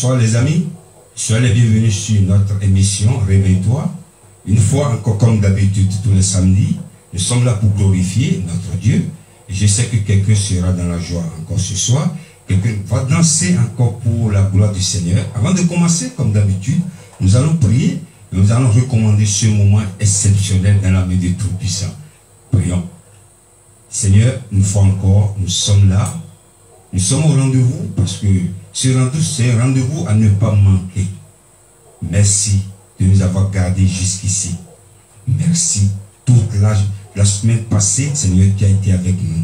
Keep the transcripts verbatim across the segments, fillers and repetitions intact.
Bonsoir les amis, soyez les bienvenus sur notre émission Réveille-toi. Une fois encore comme d'habitude tous les samedis, nous sommes là pour glorifier notre Dieu. Et je sais que quelqu'un sera dans la joie encore ce soir. Quelqu'un va danser encore pour la gloire du Seigneur. Avant de commencer, comme d'habitude, nous allons prier et nous allons recommander ce moment exceptionnel dans la main du Tout-Puissant. Prions. Seigneur, une fois encore, nous sommes là. Nous sommes au rendez-vous parce que ce rendez-vous, c'est un rendez-vous à ne pas manquer. Merci de nous avoir gardés jusqu'ici. Merci. Toute la, la semaine passée, Seigneur, tu as été avec nous.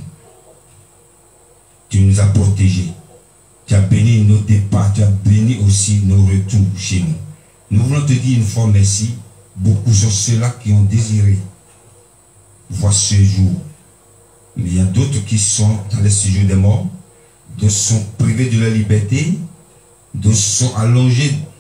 Tu nous as protégés. Tu as béni nos départs, tu as béni aussi nos retours chez nous. Nous voulons te dire une fois merci. Beaucoup sont ceux-là qui ont désiré voir ce jour. Mais il y a d'autres qui sont dans les séjours des morts. D'autres sont privés de leur liberté. D'autres sont allongés